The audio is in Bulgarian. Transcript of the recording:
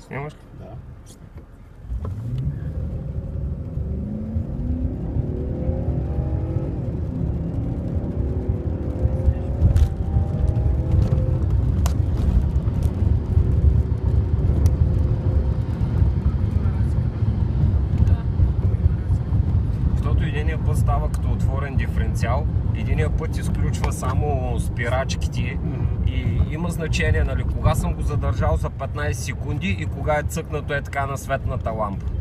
Снимаш ли? Да. Защото единия път става като отворен диференциал, единия път изключва само спирачките и има значение, нали, кога съм го задържал за 15 секунди и кога е цъкнато е така на светната лампа.